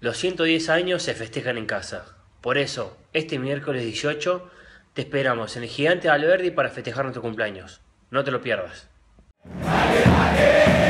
Los 110 años se festejan en casa. Por eso, este miércoles 18 te esperamos en el Gigante Alberdi para festejar nuestro cumpleaños. No te lo pierdas. ¡Dale, dale!